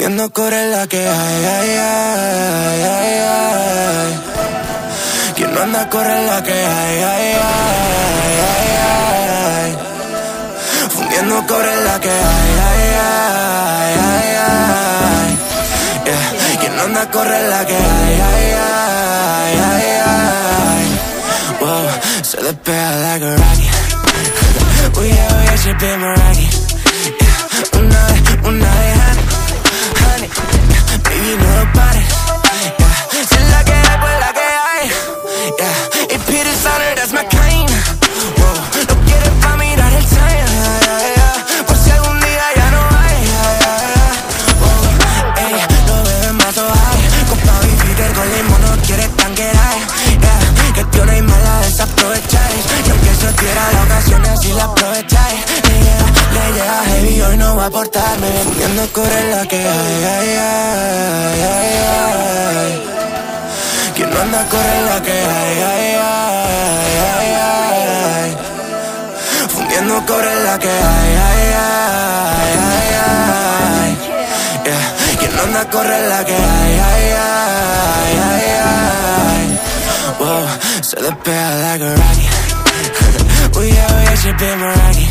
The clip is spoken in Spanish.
Fumiendo core la que hay, ay, ay, ay, ay. Quien no anda corre la que hay, ay, ay, ay, ay. Fundiendo core la que hay, ay, ay, ay, ay. Yeah. Quien no anda corre la que hay, ay, ay, ay, ay. Wow, se despega like a rocket. Uy, yeah, she been my rocket. Yeah. Una vez, honey, baby, no lo pares. Yeah. Si es la que hay, pues la que hay. Yeah. Y Peter Sonner, that's my kind. Wow, no quieres pa' mirar el time. Por si algún día ya no hay. Wow, ey, no bebes más o hay. Con Pau y Peter con limón no quieres tanquear. Yeah, que tío no hay mala desaprovecháis. Y aunque eso diera la ocasión así la aprovecháis. Le llega heavy, hoy no va a aportarme. Fundiendo corre la que hay, ay, ay, ay, ay. Quien no anda corre la que hay, ay, ay, ay, ay. Fundiendo corre la que hay, ay, ay, ay, ay. Yeah. Quien no anda corre la que hay, ay, ay, ay, ay. Wow, se despega like a rocket. Uy, yeah, she been my rocket.